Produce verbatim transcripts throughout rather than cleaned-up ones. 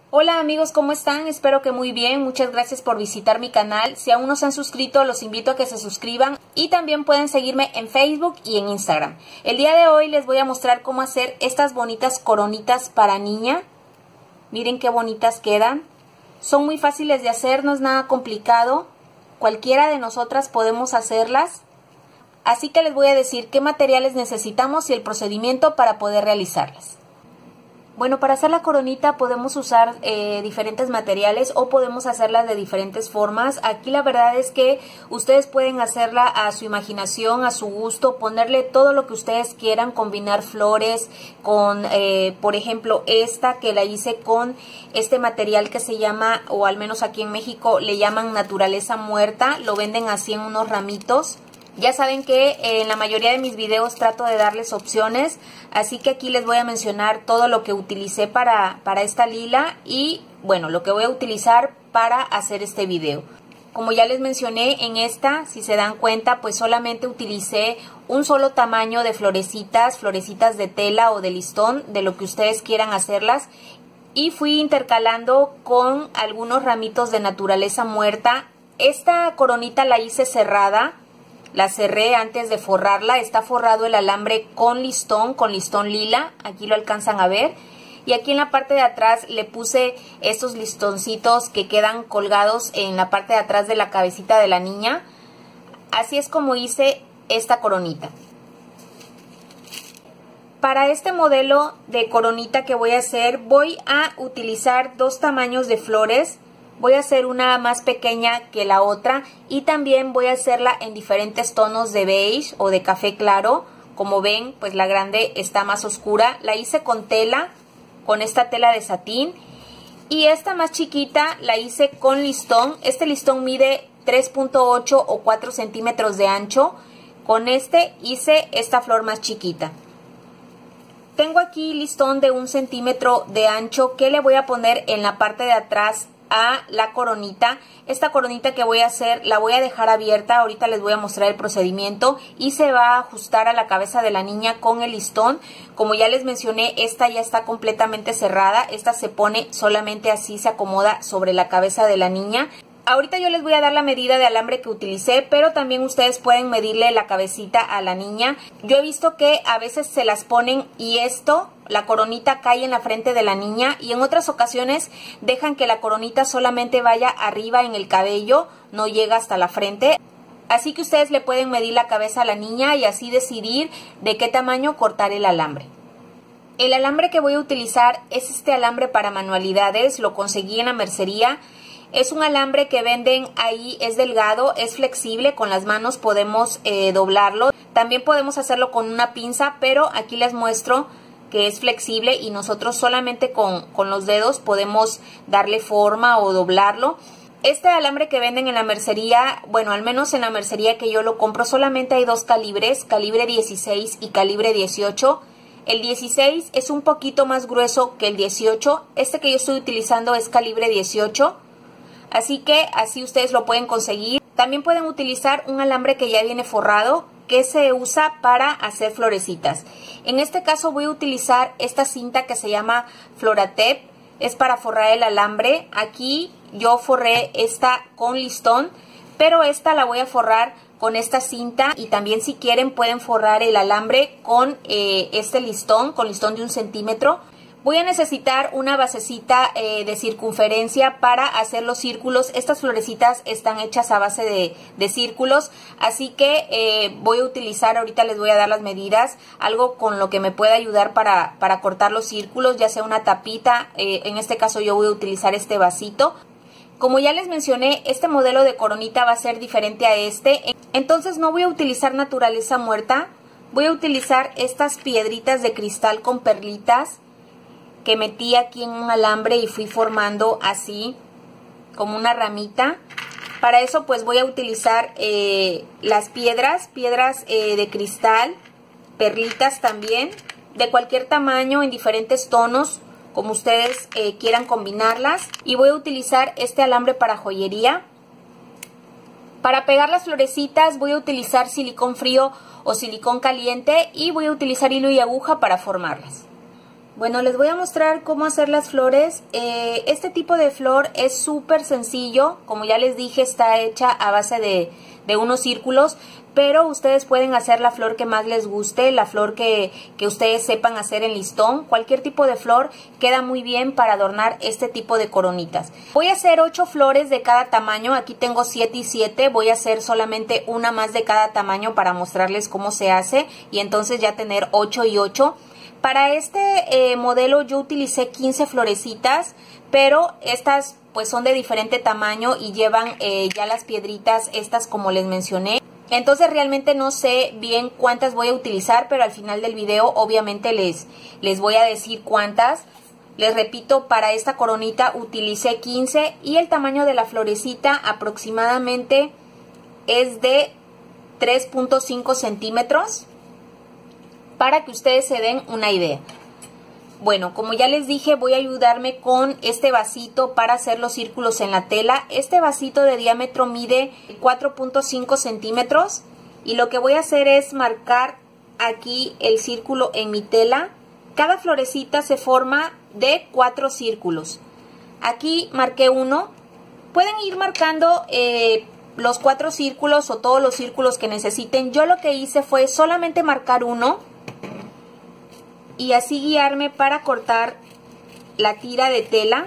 Hola amigos, ¿cómo están? Espero que muy bien. Muchas gracias por visitar mi canal. Si aún no se han suscrito, los invito a que se suscriban y también pueden seguirme en Facebook y en Instagram. El día de hoy les voy a mostrar cómo hacer estas bonitas coronitas para niña. Miren qué bonitas quedan. Son muy fáciles de hacer, no es nada complicado. Cualquiera de nosotras podemos hacerlas. Así que les voy a decir qué materiales necesitamos y el procedimiento para poder realizarlas. Bueno, para hacer la coronita podemos usar eh, diferentes materiales o podemos hacerlas de diferentes formas. Aquí la verdad es que ustedes pueden hacerla a su imaginación, a su gusto, ponerle todo lo que ustedes quieran, combinar flores con, eh, por ejemplo, esta que la hice con este material que se llama, o al menos aquí en México le llaman naturaleza muerta, lo venden así en unos ramitos. Ya saben que en la mayoría de mis videos trato de darles opciones, así que aquí les voy a mencionar todo lo que utilicé para, para esta lila y bueno, lo que voy a utilizar para hacer este video. Como ya les mencioné, en esta, si se dan cuenta, pues solamente utilicé un solo tamaño de florecitas, florecitas de tela o de listón, de lo que ustedes quieran hacerlas. Y fui intercalando con algunos ramitos de naturaleza muerta. Esta coronita la hice cerrada. La cerré antes de forrarla, está forrado el alambre con listón, con listón lila, aquí lo alcanzan a ver. Y aquí en la parte de atrás le puse estos listoncitos que quedan colgados en la parte de atrás de la cabecita de la niña. Así es como hice esta coronita. Para este modelo de coronita que voy a hacer, voy a utilizar dos tamaños de flores. Voy a hacer una más pequeña que la otra y también voy a hacerla en diferentes tonos de beige o de café claro. Como ven, pues la grande está más oscura. La hice con tela, con esta tela de satín. Y esta más chiquita la hice con listón. Este listón mide tres punto ocho o cuatro centímetros de ancho. Con este hice esta flor más chiquita. Tengo aquí listón de un centímetro de ancho que le voy a poner en la parte de atrás a la coronita. Esta coronita que voy a hacer la voy a dejar abierta, ahorita les voy a mostrar el procedimiento y se va a ajustar a la cabeza de la niña con el listón. Como ya les mencioné, esta ya está completamente cerrada, esta se pone solamente así, se acomoda sobre la cabeza de la niña. Ahorita yo les voy a dar la medida de alambre que utilicé, pero también ustedes pueden medirle la cabecita a la niña. Yo he visto que a veces se las ponen y esto, la coronita cae en la frente de la niña y en otras ocasiones dejan que la coronita solamente vaya arriba en el cabello, no llega hasta la frente. Así que ustedes le pueden medir la cabeza a la niña y así decidir de qué tamaño cortar el alambre. El alambre que voy a utilizar es este alambre para manualidades, lo conseguí en la mercería. Es un alambre que venden ahí, es delgado, es flexible, con las manos podemos eh, doblarlo. También podemos hacerlo con una pinza, pero aquí les muestro que es flexible y nosotros solamente con, con los dedos podemos darle forma o doblarlo. Este alambre que venden en la mercería, bueno, al menos en la mercería que yo lo compro, solamente hay dos calibres, calibre dieciséis y calibre dieciocho. El dieciséis es un poquito más grueso que el dieciocho. Este que yo estoy utilizando es calibre dieciocho. Así que así ustedes lo pueden conseguir. También pueden utilizar un alambre que ya viene forrado, que se usa para hacer florecitas. En este caso voy a utilizar esta cinta que se llama Floratep. Es para forrar el alambre. Aquí yo forré esta con listón, pero esta la voy a forrar con esta cinta. Y también si quieren pueden forrar el alambre con eh, este listón, con listón de un centímetro. Voy a necesitar una basecita eh, de circunferencia para hacer los círculos. Estas florecitas están hechas a base de, de círculos, así que eh, voy a utilizar, ahorita les voy a dar las medidas, algo con lo que me pueda ayudar para, para cortar los círculos, ya sea una tapita, eh, en este caso yo voy a utilizar este vasito. Como ya les mencioné, este modelo de coronita va a ser diferente a este, entonces no voy a utilizar naturaleza muerta, voy a utilizar estas piedritas de cristal con perlitas que metí aquí en un alambre y fui formando así como una ramita. Para eso pues voy a utilizar eh, las piedras, piedras eh, de cristal, perlitas también, de cualquier tamaño, en diferentes tonos, como ustedes eh, quieran combinarlas. Y voy a utilizar este alambre para joyería. Para pegar las florecitas voy a utilizar silicón frío o silicón caliente y voy a utilizar hilo y aguja para formarlas. Bueno, les voy a mostrar cómo hacer las flores. Eh, este tipo de flor es súper sencillo. Como ya les dije, está hecha a base de, de unos círculos. Pero ustedes pueden hacer la flor que más les guste, la flor que, que ustedes sepan hacer en listón. Cualquier tipo de flor queda muy bien para adornar este tipo de coronitas. Voy a hacer ocho flores de cada tamaño. Aquí tengo siete y siete. Voy a hacer solamente una más de cada tamaño para mostrarles cómo se hace. Y entonces ya tener ocho y ocho. Para este eh, modelo yo utilicé quince florecitas, pero estas pues son de diferente tamaño y llevan eh, ya las piedritas estas como les mencioné. Entonces realmente no sé bien cuántas voy a utilizar, pero al final del video obviamente les, les voy a decir cuántas. Les repito, para esta coronita utilicé quince y el tamaño de la florecita aproximadamente es de tres punto cinco centímetros. Para que ustedes se den una idea. Bueno, como ya les dije, voy a ayudarme con este vasito para hacer los círculos en la tela. Este vasito de diámetro mide cuatro punto cinco centímetros. Y lo que voy a hacer es marcar aquí el círculo en mi tela. Cada florecita se forma de cuatro círculos. Aquí marqué uno. Pueden ir marcando eh, los cuatro círculos o todos los círculos que necesiten. Yo lo que hice fue solamente marcar uno. Y así guiarme para cortar la tira de tela.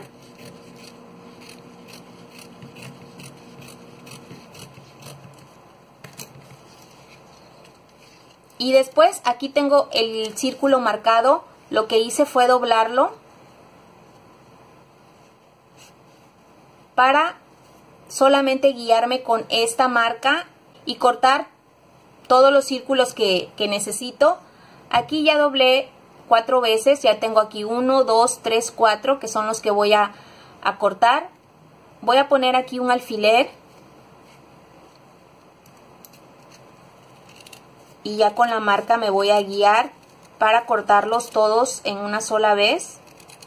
Y después aquí tengo el círculo marcado. Lo que hice fue doblarlo para solamente guiarme con esta marca y cortar todos los círculos que, que necesito. Aquí ya doblé cuatro veces, ya tengo aquí uno, dos, tres, cuatro, que son los que voy a, a cortar. Voy a poner aquí un alfiler. Y ya con la marca me voy a guiar para cortarlos todos en una sola vez.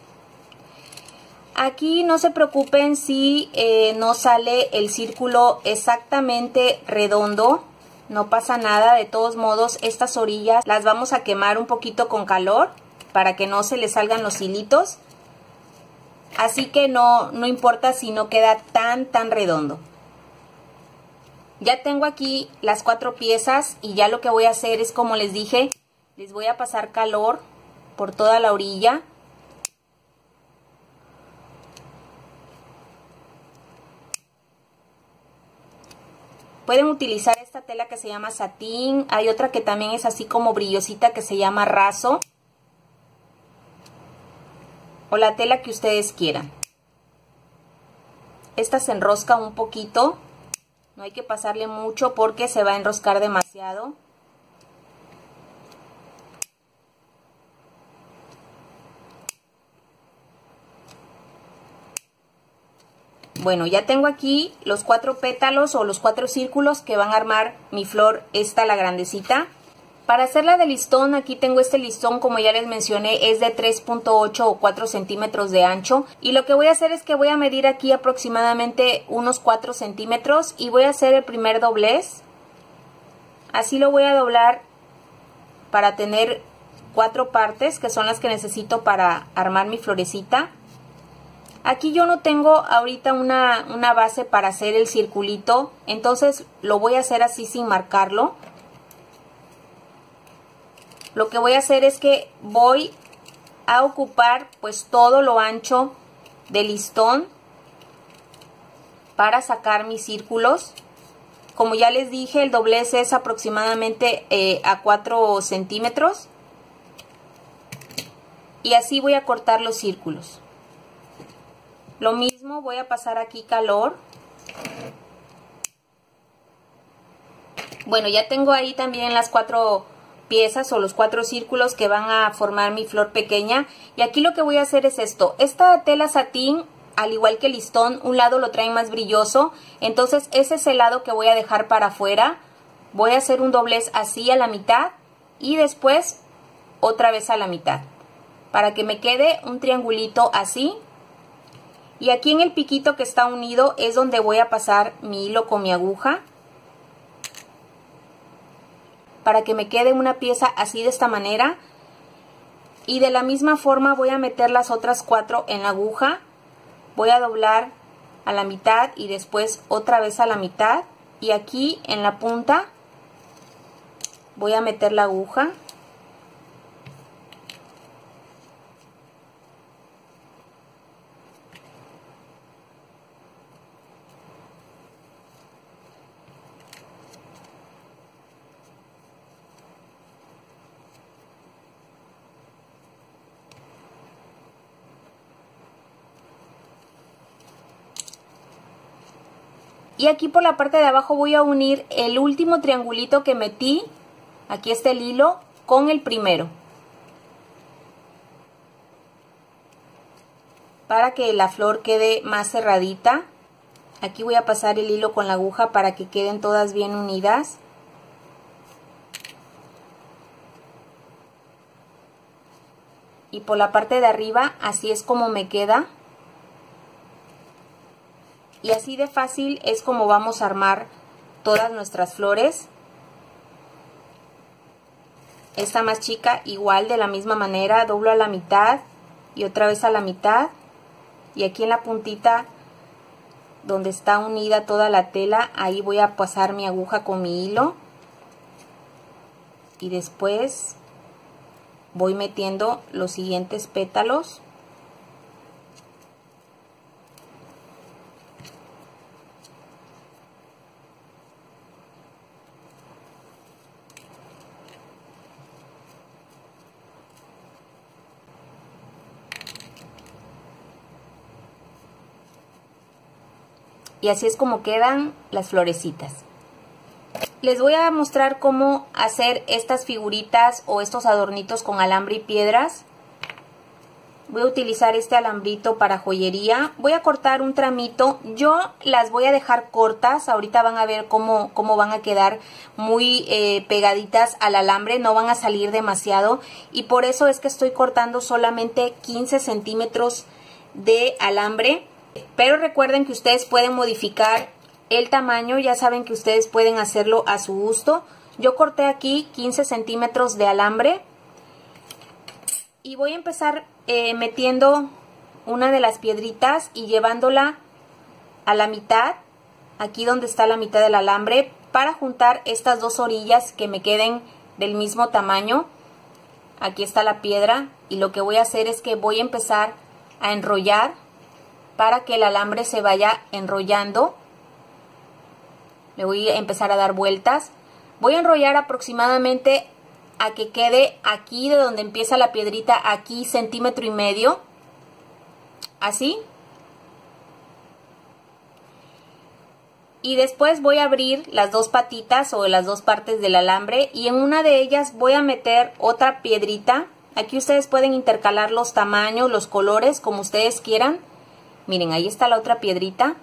Aquí no se preocupen si eh, no sale el círculo exactamente redondo. No pasa nada, de todos modos estas orillas las vamos a quemar un poquito con calor para que no se les salgan los hilitos. Así que no, no importa si no queda tan tan redondo. Ya tengo aquí las cuatro piezas y ya lo que voy a hacer es, como les dije, les voy a pasar calor por toda la orilla. Pueden utilizar esta tela que se llama satín. Hay otra que también es así como brillosita que se llama raso. O la tela que ustedes quieran. Esta se enrosca un poquito. No hay que pasarle mucho porque se va a enroscar demasiado. Bueno, ya tengo aquí los cuatro pétalos o los cuatro círculos que van a armar mi flor, esta la grandecita. Para hacerla de listón, aquí tengo este listón, como ya les mencioné, es de tres punto ocho o cuatro centímetros de ancho. Y lo que voy a hacer es que voy a medir aquí aproximadamente unos cuatro centímetros y voy a hacer el primer doblez. Así lo voy a doblar para tener cuatro partes, que son las que necesito para armar mi florecita. Aquí yo no tengo ahorita una, una base para hacer el circulito, entonces lo voy a hacer así sin marcarlo. Lo que voy a hacer es que voy a ocupar pues todo lo ancho del listón para sacar mis círculos. Como ya les dije, el doblez es aproximadamente eh, a cuatro centímetros. Y así voy a cortar los círculos. Lo mismo, voy a pasar aquí calor. Bueno, ya tengo ahí también las cuatro piezas o los cuatro círculos que van a formar mi flor pequeña. Y aquí lo que voy a hacer es esto. Esta tela satín, al igual que el listón, un lado lo trae más brilloso. Entonces ese es el lado que voy a dejar para afuera. Voy a hacer un doblez así a la mitad y después otra vez a la mitad. Para que me quede un triangulito así. Y aquí en el piquito que está unido es donde voy a pasar mi hilo con mi aguja. Para que me quede una pieza así de esta manera. Y de la misma forma voy a meter las otras cuatro en la aguja. Voy a doblar a la mitad y después otra vez a la mitad. Y aquí en la punta voy a meter la aguja. Y aquí por la parte de abajo voy a unir el último triangulito que metí, aquí está el hilo, con el primero. Para que la flor quede más cerradita. Aquí voy a pasar el hilo con la aguja para que queden todas bien unidas. Y por la parte de arriba así es como me queda. Y así de fácil es como vamos a armar todas nuestras flores. Esta más chica igual de la misma manera, doblo a la mitad y otra vez a la mitad. Y aquí en la puntita donde está unida toda la tela, ahí voy a pasar mi aguja con mi hilo. Y después voy metiendo los siguientes pétalos. Y así es como quedan las florecitas. Les voy a mostrar cómo hacer estas figuritas o estos adornitos con alambre y piedras. Voy a utilizar este alambrito para joyería. Voy a cortar un tramito. Yo las voy a dejar cortas. Ahorita van a ver cómo, cómo van a quedar muy eh, pegaditas al alambre. No van a salir demasiado. Y por eso es que estoy cortando solamente quince centímetros de alambre. Pero recuerden que ustedes pueden modificar el tamaño, ya saben que ustedes pueden hacerlo a su gusto. Yo corté aquí quince centímetros de alambre y voy a empezar eh, metiendo una de las piedritas y llevándola a la mitad, aquí donde está la mitad del alambre, para juntar estas dos orillas que me queden del mismo tamaño. Aquí está la piedra y lo que voy a hacer es que voy a empezar a enrollar para que el alambre se vaya enrollando. Le voy a empezar a dar vueltas. Voy a enrollar aproximadamente a que quede aquí de donde empieza la piedrita, aquí centímetro y medio. Así. Y después voy a abrir las dos patitas o las dos partes del alambre y en una de ellas voy a meter otra piedrita. Aquí ustedes pueden intercalar los tamaños, los colores, como ustedes quieran. Miren, ahí está la otra piedrita.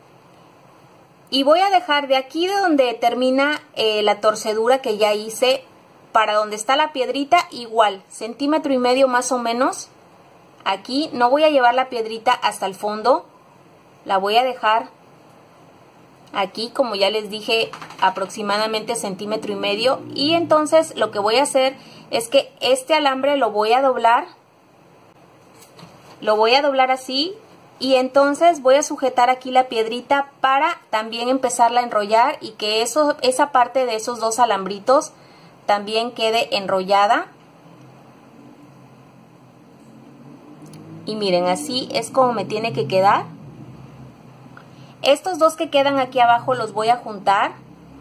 Y voy a dejar de aquí de donde termina eh, la torcedura que ya hice, para donde está la piedrita, igual, centímetro y medio más o menos. Aquí no voy a llevar la piedrita hasta el fondo, la voy a dejar aquí, como ya les dije, aproximadamente centímetro y medio. Y entonces lo que voy a hacer es que este alambre lo voy a doblar, lo voy a doblar así. Y entonces voy a sujetar aquí la piedrita para también empezarla a enrollar y que eso, esa parte de esos dos alambritos también quede enrollada. Y miren, así es como me tiene que quedar. Estos dos que quedan aquí abajo los voy a juntar.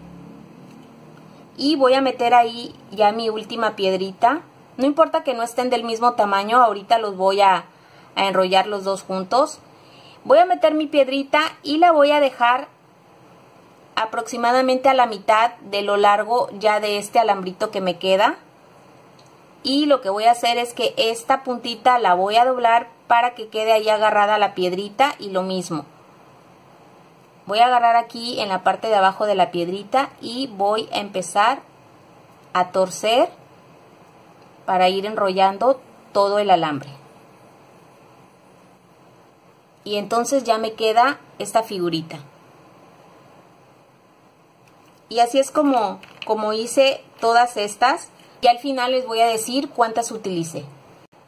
Y voy a meter ahí ya mi última piedrita. No importa que no estén del mismo tamaño, ahorita los voy a, a enrollar los dos juntos. Voy a meter mi piedrita y la voy a dejar aproximadamente a la mitad de lo largo ya de este alambrito que me queda. Y lo que voy a hacer es que esta puntita la voy a doblar para que quede ahí agarrada la piedrita y lo mismo. Voy a agarrar aquí en la parte de abajo de la piedrita y voy a empezar a torcer para ir enrollando todo el alambre. Y entonces ya me queda esta figurita. Y así es como, como hice todas estas. Y al final les voy a decir cuántas utilicé.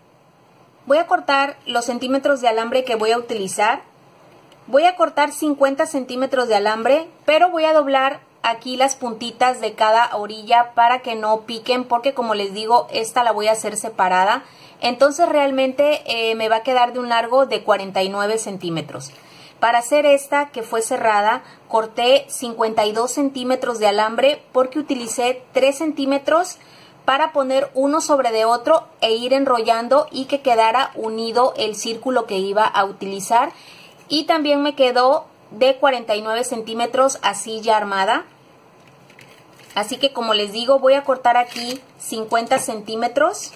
Voy a cortar los centímetros de alambre que voy a utilizar. Voy a cortar cincuenta centímetros de alambre, pero voy a doblar aquí las puntitas de cada orilla para que no piquen, porque como les digo, esta la voy a hacer separada. Entonces realmente eh, me va a quedar de un largo de cuarenta y nueve centímetros. Para hacer esta que fue cerrada, corté cincuenta y dos centímetros de alambre porque utilicé tres centímetros para poner uno sobre de otro e ir enrollando y que quedara unido el círculo que iba a utilizar. Y también me quedó de cuarenta y nueve centímetros así ya armada. Así que como les digo, voy a cortar aquí cincuenta centímetros.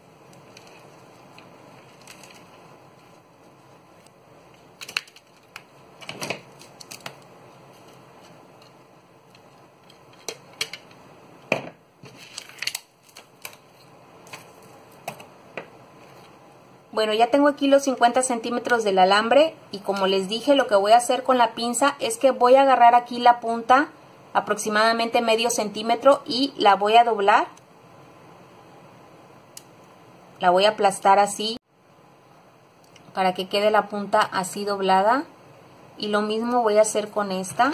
Bueno, ya tengo aquí los cincuenta centímetros del alambre y como les dije, lo que voy a hacer con la pinza es que voy a agarrar aquí la punta aproximadamente medio centímetro y la voy a doblar. La voy a aplastar así para que quede la punta así doblada y lo mismo voy a hacer con esta.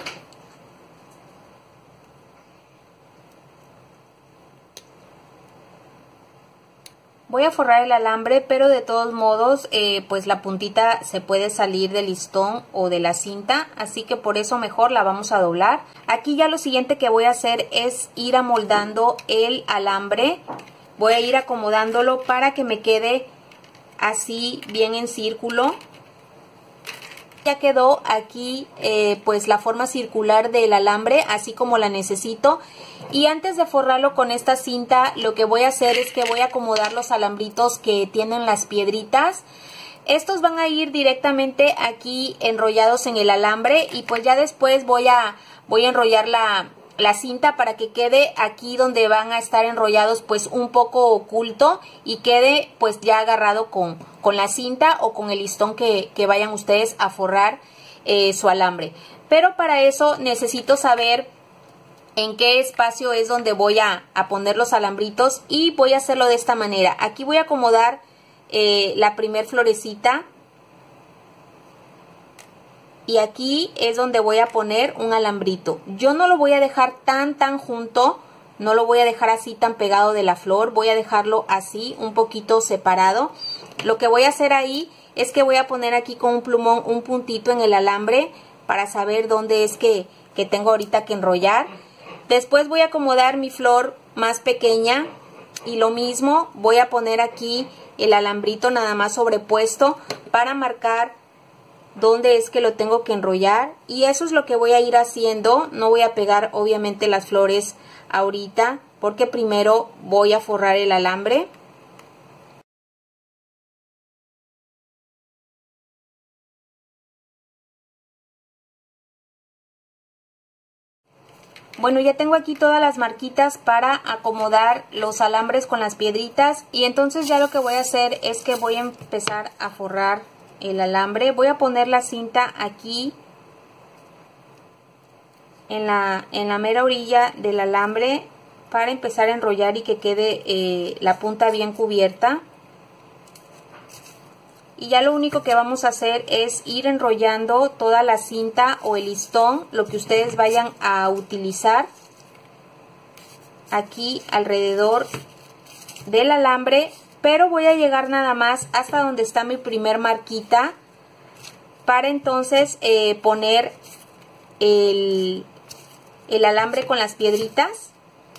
Voy a forrar el alambre, pero de todos modos, eh, pues la puntita se puede salir del listón o de la cinta, así que por eso mejor la vamos a doblar. Aquí ya lo siguiente que voy a hacer es ir amoldando el alambre. Voy a ir acomodándolo para que me quede así bien en círculo. Ya quedó aquí eh, pues la forma circular del alambre, así como la necesito. Y antes de forrarlo con esta cinta, lo que voy a hacer es que voy a acomodar los alambritos que tienen las piedritas. Estos van a ir directamente aquí enrollados en el alambre y pues ya después voy a, voy a enrollar la, la cinta para que quede aquí donde van a estar enrollados pues un poco oculto y quede pues ya agarrado con, con la cinta o con el listón que, que vayan ustedes a forrar eh, su alambre. Pero para eso necesito saber en qué espacio es donde voy a, a poner los alambritos y voy a hacerlo de esta manera. Aquí voy a acomodar eh, la primer florecita y aquí es donde voy a poner un alambrito. Yo no lo voy a dejar tan tan junto, no lo voy a dejar así tan pegado de la flor, voy a dejarlo así un poquito separado. Lo que voy a hacer ahí es que voy a poner aquí con un plumón un puntito en el alambre para saber dónde es que, que tengo ahorita que enrollar. Después voy a acomodar mi flor más pequeña y lo mismo voy a poner aquí el alambrito nada más sobrepuesto para marcar dónde es que lo tengo que enrollar. Y eso es lo que voy a ir haciendo. No voy a pegar obviamente las flores ahorita porque primero voy a forrar el alambre. Bueno, ya tengo aquí todas las marquitas para acomodar los alambres con las piedritas y entonces ya lo que voy a hacer es que voy a empezar a forrar el alambre. Voy a poner la cinta aquí en la, en la mera orilla del alambre para empezar a enrollar y que quede eh, la punta bien cubierta. Y ya lo único que vamos a hacer es ir enrollando toda la cinta o el listón, lo que ustedes vayan a utilizar, aquí alrededor del alambre, pero voy a llegar nada más hasta donde está mi primer marquita para entonces eh, poner el, el alambre con las piedritas.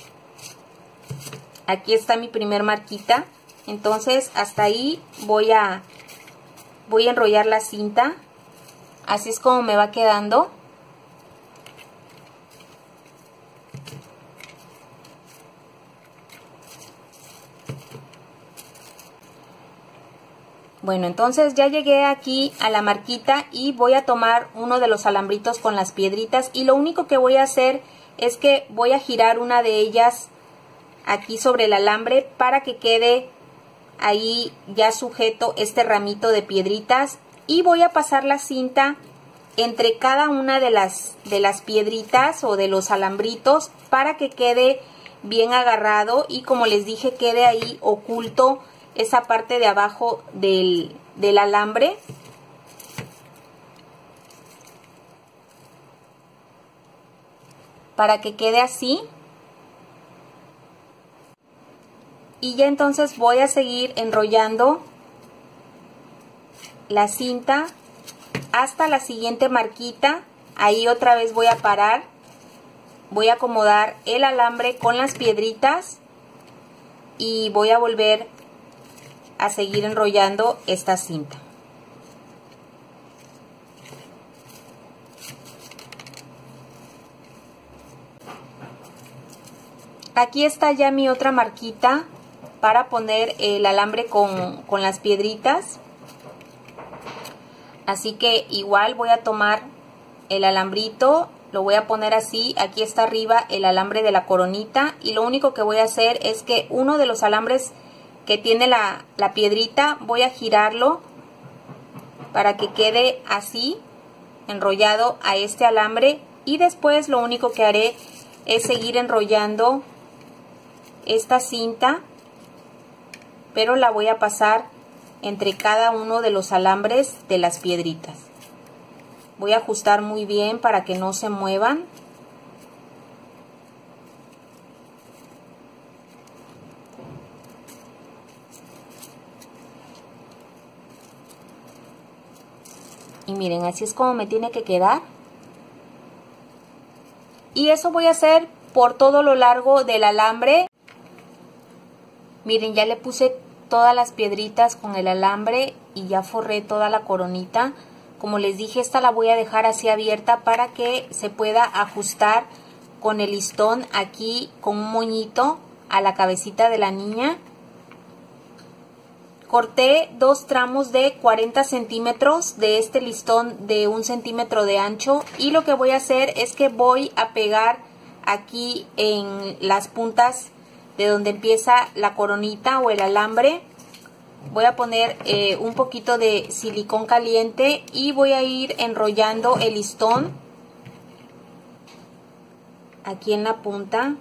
Aquí está mi primer marquita, entonces hasta ahí voy a... Voy a enrollar la cinta, así es como me va quedando. Bueno, entonces ya llegué aquí a la marquita y voy a tomar uno de los alambritos con las piedritas y lo único que voy a hacer es que voy a girar una de ellas aquí sobre el alambre para que quede ahí ya sujeto este ramito de piedritas y voy a pasar la cinta entre cada una de las, de las piedritas o de los alambritos para que quede bien agarrado y como les dije quede ahí oculto esa parte de abajo del, del alambre. Para que quede así. Y ya entonces voy a seguir enrollando la cinta hasta la siguiente marquita. Ahí otra vez voy a parar. Voy a acomodar el alambre con las piedritas. Y voy a volver a seguir enrollando esta cinta. Aquí está ya mi otra marquita para poner el alambre con, con las piedritas. Así que igual voy a tomar el alambrito, lo voy a poner así. Aquí está arriba el alambre de la coronita. Y lo único que voy a hacer es que uno de los alambres que tiene la, la piedrita, voy a girarlo para que quede así, enrollado a este alambre. Y después lo único que haré es seguir enrollando esta cinta, pero la voy a pasar entre cada uno de los alambres de las piedritas. Voy a ajustar muy bien para que no se muevan. Y miren, así es como me tiene que quedar. Y eso voy a hacer por todo lo largo del alambre. Miren, ya le puse todas las piedritas con el alambre y ya forré toda la coronita. Como les dije, esta la voy a dejar así abierta para que se pueda ajustar con el listón aquí con un moñito a la cabecita de la niña. Corté dos tramos de cuarenta centímetros de este listón de un centímetro de ancho. Y lo que voy a hacer es que voy a pegar aquí en las puntas de donde empieza la coronita o el alambre. Voy a poner eh, un poquito de silicón caliente y voy a ir enrollando el listón aquí en la punta.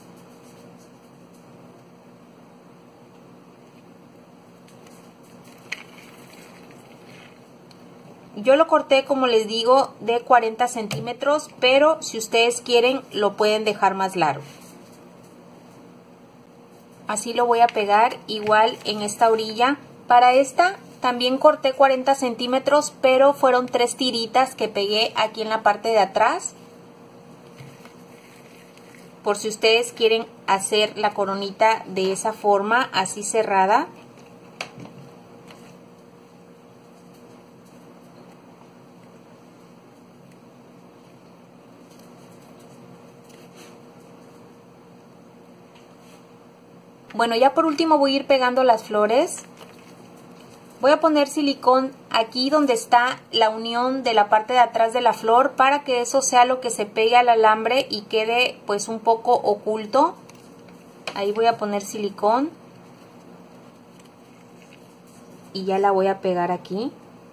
Yo lo corté, como les digo, de cuarenta centímetros, pero si ustedes quieren lo pueden dejar más largo. Así lo voy a pegar igual en esta orilla. Para esta también corté cuarenta centímetros, pero fueron tres tiritas que pegué aquí en la parte de atrás. Por si ustedes quieren hacer la coronita de esa forma, así cerrada. Bueno, ya por último voy a ir pegando las flores. Voy a poner silicón aquí donde está la unión de la parte de atrás de la flor para que eso sea lo que se pegue al alambre y quede pues un poco oculto. Ahí voy a poner silicón. Y ya la voy a pegar aquí.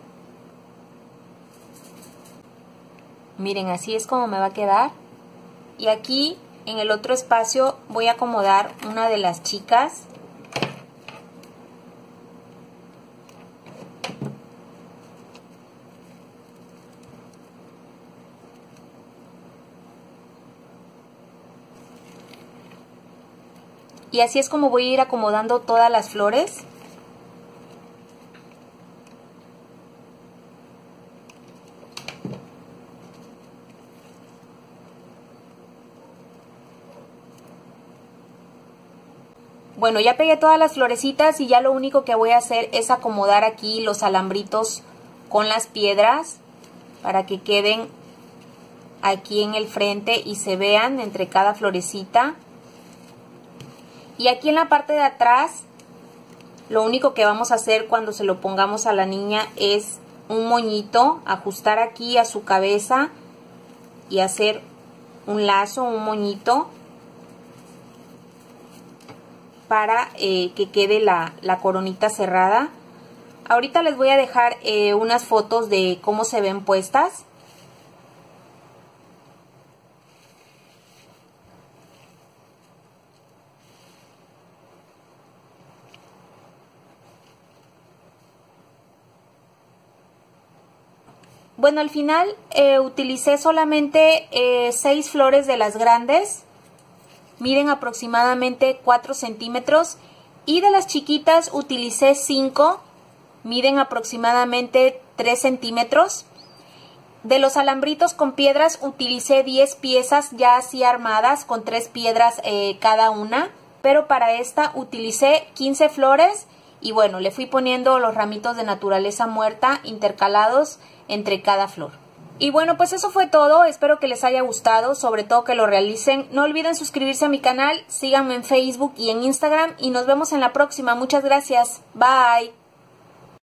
Miren, así es como me va a quedar. Y aquí en el otro espacio voy a acomodar una de las chicas. Y así es como voy a ir acomodando todas las flores. Bueno, ya pegué todas las florecitas y ya lo único que voy a hacer es acomodar aquí los alambritos con las piedras para que queden aquí en el frente y se vean entre cada florecita. Y aquí en la parte de atrás, lo único que vamos a hacer cuando se lo pongamos a la niña es un moñito, ajustar aquí a su cabeza y hacer un lazo, un moñito, para eh, que quede la, la coronita cerrada. Ahorita les voy a dejar eh, unas fotos de cómo se ven puestas. Bueno, al final eh, utilicé solamente eh, seis flores de las grandes. Miden aproximadamente cuatro centímetros. Y de las chiquitas utilicé cinco. Miden aproximadamente tres centímetros. De los alambritos con piedras utilicé diez piezas ya así armadas con tres piedras eh, cada una. Pero para esta utilicé quince flores y bueno, le fui poniendo los ramitos de naturaleza muerta intercalados entre cada flor. Y bueno, pues eso fue todo. Espero que les haya gustado, sobre todo que lo realicen. No olviden suscribirse a mi canal, síganme en Facebook y en Instagram y nos vemos en la próxima. Muchas gracias. Bye.